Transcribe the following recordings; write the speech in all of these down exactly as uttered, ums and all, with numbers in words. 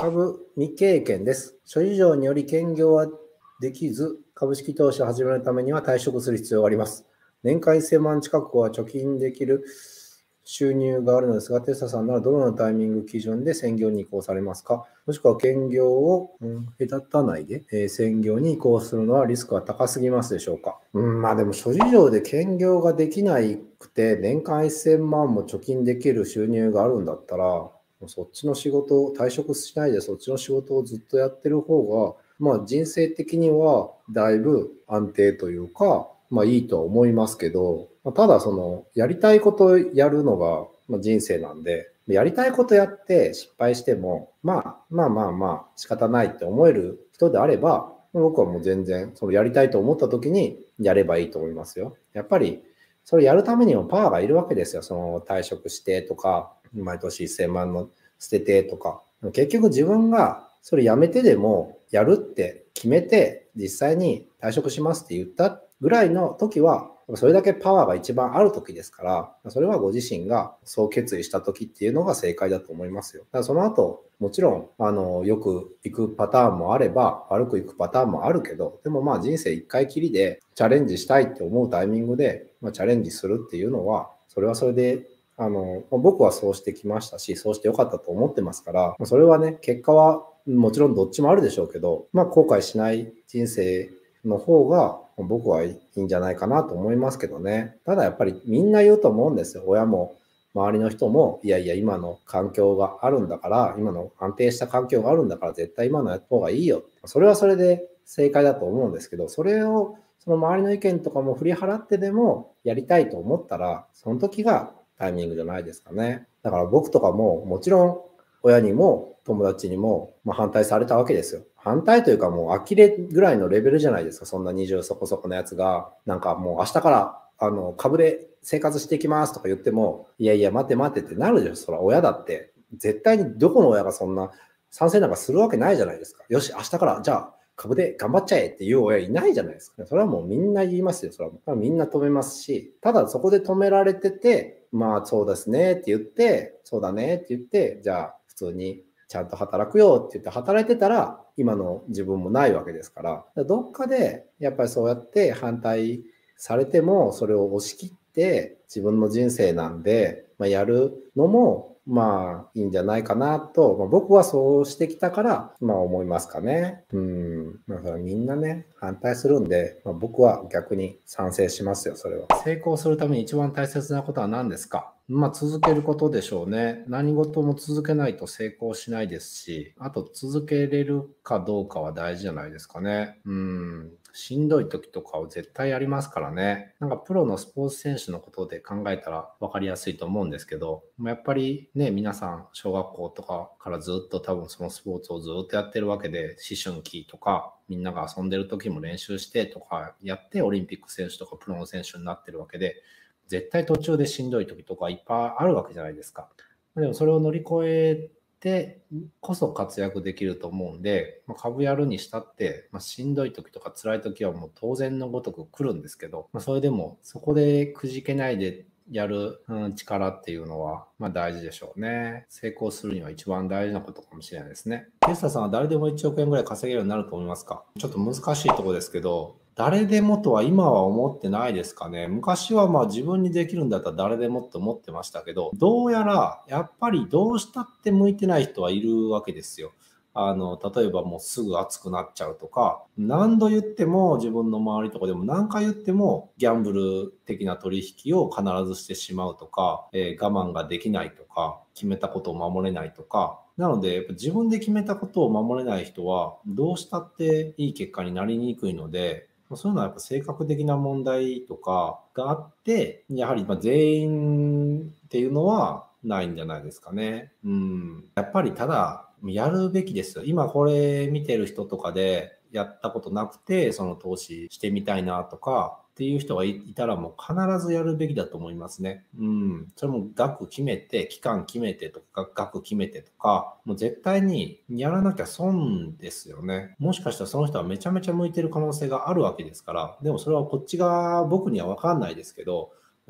株未経験です。諸事情により兼業はできず、株式投資を始めるためには退職する必要があります。年間せんまん近くは貯金できる収入があるのですが、テスタさんならどのようなタイミング基準で専業に移行されますか？もしくは兼業を、うん、隔たないで、えー専業に移行するのはリスクは高すぎますでしょうか？うん、まあでも諸事情で兼業ができなくて、年間せんまんも貯金できる収入があるんだったら、そっちの仕事を退職しないでそっちの仕事をずっとやってる方が、まあ人生的にはだいぶ安定というか、まあいいとは思いますけど、ただそのやりたいことをやるのがまあ人生なんで、やりたいことやって失敗しても、まあまあまあまあ仕方ないって思える人であれば、僕はもう全然そのやりたいと思った時にやればいいと思いますよ。やっぱりそれやるためにもパワーがいるわけですよ。その退職してとか、毎年せんまんの捨ててとか。結局自分がそれやめてでもやるって決めて、実際に退職しますって言ったぐらいの時は、それだけパワーが一番ある時ですから、それはご自身がそう決意した時っていうのが正解だと思いますよ。だからその後、もちろん、あの、よく行くパターンもあれば、悪く行くパターンもあるけど、でもまあ人生一回きりでチャレンジしたいって思うタイミングで、まあ、チャレンジするっていうのは、それはそれであの、僕はそうしてきましたし、そうしてよかったと思ってますから、それはね、結果はもちろんどっちもあるでしょうけど、まあ後悔しない人生の方が僕はいいんじゃないかなと思いますけどね。ただやっぱりみんな言うと思うんですよ。親も周りの人も、いやいや今の環境があるんだから、今の安定した環境があるんだから絶対今のやった方がいいよ。それはそれで正解だと思うんですけど、それをその周りの意見とかも振り払ってでもやりたいと思ったら、その時がタイミングじゃないですかね。だから僕とかももちろん親にも友達にも反対されたわけですよ。反対というかもう呆れぐらいのレベルじゃないですか。そんなにじゅうそこそこのやつが、なんかもう明日からあの株で生活していきますとか言っても、いやいや待って待ってってなるでしょ。そら親だって。絶対にどこの親がそんな賛成なんかするわけないじゃないですか。よし、明日からじゃあ株で頑張っちゃえっていう親いないじゃないですか。それはもうみんな言いますよ。それはみんな止めますし、ただそこで止められてて、まあそうですねって言って、そうだねって言って、じゃあ普通にちゃんと働くよって言って働いてたら、今の自分もないわけですから、どっかでやっぱりそうやって反対されても、それを押し切って自分の人生なんで、まあ、やるのもまあいいんじゃないかなと、まあ、僕はそうしてきたから、まあ思いますかね。うん。だからみんなね、反対するんで、まあ、僕は逆に賛成しますよ、それは。成功するために一番大切なことは何ですか？まあ続けることでしょうね。何事も続けないと成功しないですし、あと続けれるかどうかは大事じゃないですかね。うん。しんどい時とかを絶対やりますからね。なんかプロのスポーツ選手のことで考えたら分かりやすいと思うんですけど、やっぱりね、皆さん小学校とかからずっと多分そのスポーツをずっとやってるわけで、思春期とかみんなが遊んでる時も練習してとかやってオリンピック選手とかプロの選手になってるわけで、絶対途中でしんどい時とかいっぱいあるわけじゃないですか。でもそれを乗り越えてこそ活躍できると思うんで、まあ、株やるにしたって、まあ、しんどい時とか辛い時はもう当然のごとく来るんですけど、まあ、それでもそこでくじけないでやる、うん、力っていうのは、まあ、大事でしょうね。成功するには一番大事なことかもしれないですね。テスタさんは誰でもいちおくえんぐらい稼げるようになると思いますか？ちょっと難しいところですけど、誰でもとは今は思ってないですかね。昔はまあ自分にできるんだったら誰でもって思ってましたけど、どうやらやっぱりどうしたって向いてない人はいるわけですよ。あの、例えばもうすぐ熱くなっちゃうとか、何度言っても自分の周りとかでも何回言ってもギャンブル的な取引を必ずしてしまうとか、えー我慢ができないとか、決めたことを守れないとか、なので、やっぱ自分で決めたことを守れない人は、どうしたっていい結果になりにくいので、そういうのはやっぱ性格的な問題とかがあって、やはりまあ全員っていうのはないんじゃないですかね。うん。やっぱりただ、やるべきですよ。今これ見てる人とかでやったことなくて、その投資してみたいなとか、っていう人がいたらもう必ずやるべきだと思いますね。うん。それも額決めて、期間決めてとか、額決めてとか、もう絶対にやらなきゃ損ですよね。もしかしたらその人はめちゃめちゃ向いてる可能性があるわけですから、でもそれはこっちが僕にはわかんないですけど、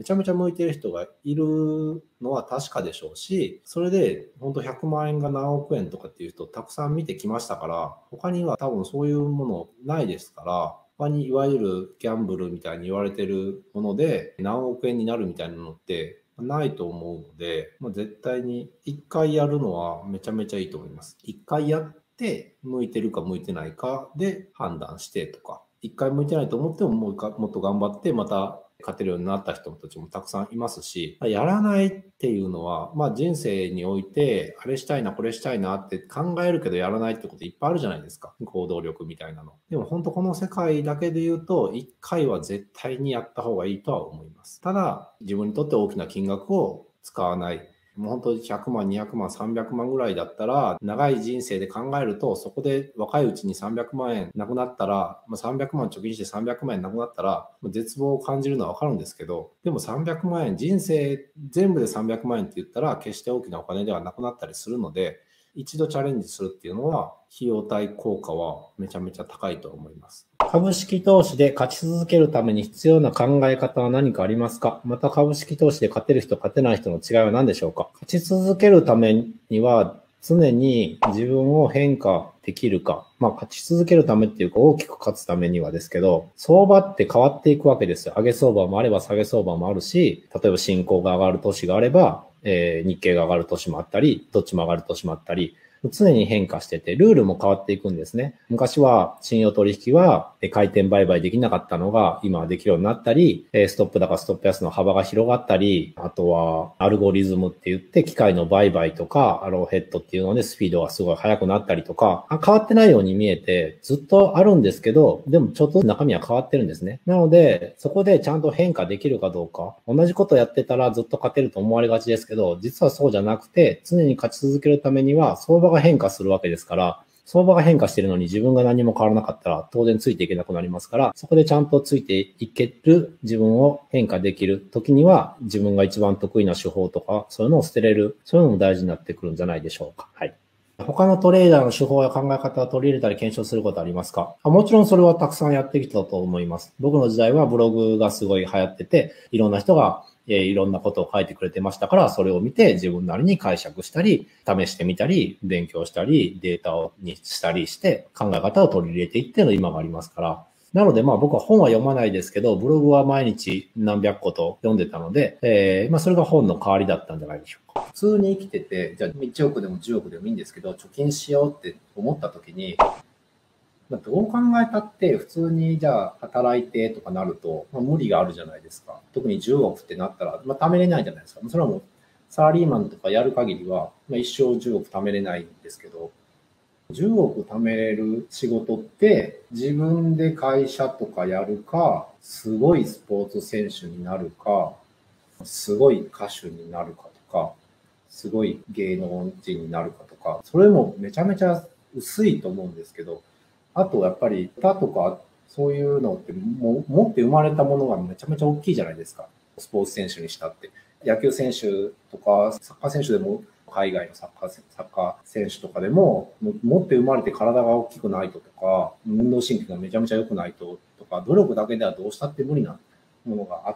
めちゃめちゃ向いてる人がいるのは確かでしょうし、それで本当ひゃくまんえんが何億円とかっていう人たくさん見てきましたから、他には多分そういうものないですから、他にいわゆるギャンブルみたいに言われてるもので何億円になるみたいなのってないと思うので、まあ、絶対にいっかいやるのはめちゃめちゃいいと思います。いっかいやって向いてるか向いてないかで判断してとか、いっかい向いてないと思ってももうもっと頑張ってまた勝てるようになった人たちもたくさんいますし、やらないっていうのは、まあ人生において、あれしたいな、これしたいなって考えるけどやらないってこといっぱいあるじゃないですか。行動力みたいなの。でも本当この世界だけで言うと、いっかいは絶対にやった方がいいとは思います。ただ、自分にとって大きな金額を使わない。もう本当にひゃくまん、にひゃくまん、さんびゃくまんぐらいだったら、長い人生で考えると、そこで若いうちにさんびゃくまんえんなくなったら、まあ、さんびゃくまん貯金してさんびゃくまんえんなくなったら、絶望を感じるのはわかるんですけど、でもさんびゃくまんえん、人生全部でさんびゃくまんえんって言ったら、決して大きなお金ではなくなったりするので、一度チャレンジするっていうのは、費用対効果はめちゃめちゃ高いと思います。株式投資で勝ち続けるために必要な考え方は何かありますか？また株式投資で勝てる人、勝てない人の違いは何でしょうか？勝ち続けるためには常に自分を変化できるか。まあ勝ち続けるためっていうか大きく勝つためにはですけど、相場って変わっていくわけですよ。上げ相場もあれば下げ相場もあるし、例えば新興が上がる年があれば、えー、日経が上がる年もあったり、どっちも上がる年もあったり、常に変化してて、ルールも変わっていくんですね。昔は信用取引は回転売買できなかったのが今はできるようになったり、ストップ高ストップ安の幅が広がったり、あとはアルゴリズムって言って機械の売買とかアローヘッドっていうのでスピードがすごい速くなったりとか、変わってないように見えてずっとあるんですけど、でもちょっと中身は変わってるんですね。なので、そこでちゃんと変化できるかどうか、同じことやってたらずっと勝てると思われがちですけど、実はそうじゃなくて、常に勝ち続けるためには相場が変化するわけですから、相場が変化しているのに自分が何も変わらなかったら当然ついていけなくなりますから、そこでちゃんとついていける自分を変化できる時には自分が一番得意な手法とかそういうのを捨てれる、そういうのも大事になってくるんじゃないでしょうか。はい。他のトレーダーの手法や考え方を取り入れたり検証することありますか？もちろんそれはたくさんやってきたと思います。僕の時代はブログがすごい流行ってて、いろんな人がえー、いろんなことを書いてくれてましたから、それを見て自分なりに解釈したり、試してみたり、勉強したり、データをにしたりして、考え方を取り入れていっての今がありますから。なのでまあ僕は本は読まないですけど、ブログは毎日何百個と読んでたので、えー、まあそれが本の代わりだったんじゃないでしょうか。普通に生きてて、じゃあいちおくでもじゅうおくでもいいんですけど、貯金しようって思った時に、どう考えたって普通にじゃあ働いてとかなると、まあ、無理があるじゃないですか。特にじゅうおくってなったら、まあ、貯めれないじゃないですか。それはもうサラリーマンとかやる限りは、まあ、一生じゅうおく貯めれないんですけど、じゅうおく貯めれる仕事って自分で会社とかやるか、すごいスポーツ選手になるか、すごい歌手になるかとか、すごい芸能人になるかとか、それもめちゃめちゃ薄いと思うんですけど、あとやっぱり歌とかそういうのっても持って生まれたものがめちゃめちゃ大きいじゃないですか。スポーツ選手にしたって。野球選手とかサッカー選手でも海外のサッカー、サッカー選手とかでも持って生まれて体が大きくないととか、運動神経がめちゃめちゃ良くないととか、努力だけではどうしたって無理なものがあって、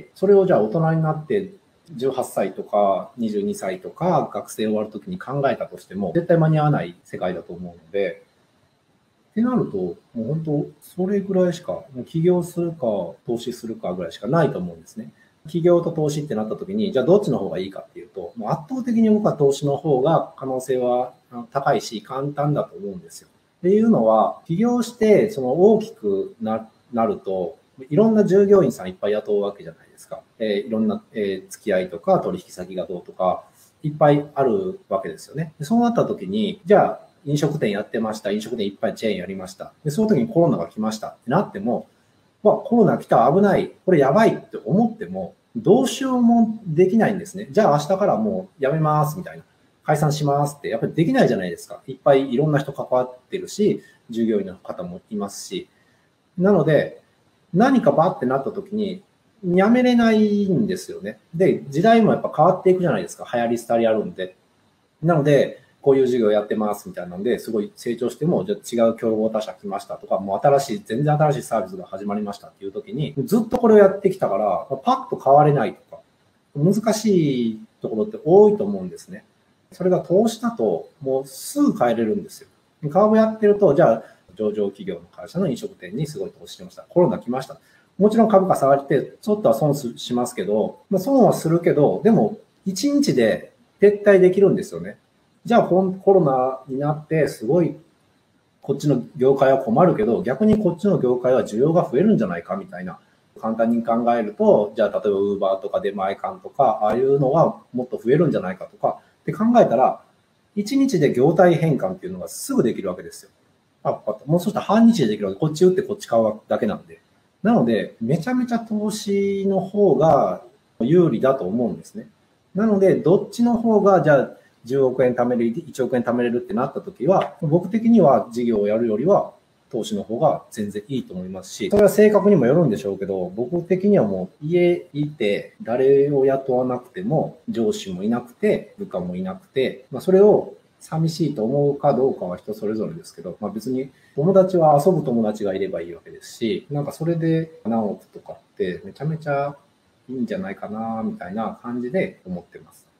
それをじゃあ大人になってじゅうはっさいとかにじゅうにさいとか学生終わるときに考えたとしても絶対間に合わない世界だと思うので、ってなると、もう本当、それぐらいしか、もう起業するか、投資するかぐらいしかないと思うんですね。起業と投資ってなった時に、じゃあどっちの方がいいかっていうと、もう圧倒的に僕は投資の方が可能性は高いし、簡単だと思うんですよ。っていうのは、起業して、その大きく な, なると、いろんな従業員さんいっぱい雇うわけじゃないですか。えー、いろんな、えー、付き合いとか取引先がどうとか、いっぱいあるわけですよね。そうなった時に、じゃあ、飲食店やってました。飲食店いっぱいチェーンやりました。で、その時にコロナが来ましたってなっても、わ、コロナ来た危ない。これやばいって思っても、どうしようもできないんですね。じゃあ明日からもうやめますみたいな。解散しますって、やっぱりできないじゃないですか。いっぱいいろんな人関わってるし、従業員の方もいますし。なので、何かバーってなった時に、やめれないんですよね。で、時代もやっぱ変わっていくじゃないですか。流行り廃りあるんで。なので、 こういう事業やってますみたいなので、すごい成長しても、じゃあ違う競合他社来ましたとか、もう新しい、全然新しいサービスが始まりましたっていう時に、ずっとこれをやってきたから、パッと変われないとか、難しいところって多いと思うんですね。それが投資だと、もうすぐ変えれるんですよ。株やってると、じゃあ、上場企業の会社の飲食店にすごい投資してました。コロナ来ました。もちろん株価下がって、ちょっとは損しますけど、まあ、損はするけど、でも、いちにちで撤退できるんですよね。じゃあ、コロナになって、すごい、こっちの業界は困るけど、逆にこっちの業界は需要が増えるんじゃないかみたいな。簡単に考えると、じゃあ、例えば Uber とか出前館とか、ああいうのはもっと増えるんじゃないかとか、って考えたら、いちにちで業態変換っていうのがすぐできるわけですよ。あ、もうそしたら半日でできるわけ。こっち打ってこっち買うだけなんで。なので、めちゃめちゃ投資の方が有利だと思うんですね。なので、どっちの方が、じゃあ、じゅうおくえん貯めれる、いちおくえん貯めれるってなった時は、僕的には事業をやるよりは、投資の方が全然いいと思いますし、それは性格にもよるんでしょうけど、僕的にはもう家いて、誰を雇わなくても、上司もいなくて、部下もいなくて、まあ、それを寂しいと思うかどうかは人それぞれですけど、まあ、別に友達は遊ぶ友達がいればいいわけですし、なんかそれで何億とかってめちゃめちゃいいんじゃないかな、みたいな感じで思ってます。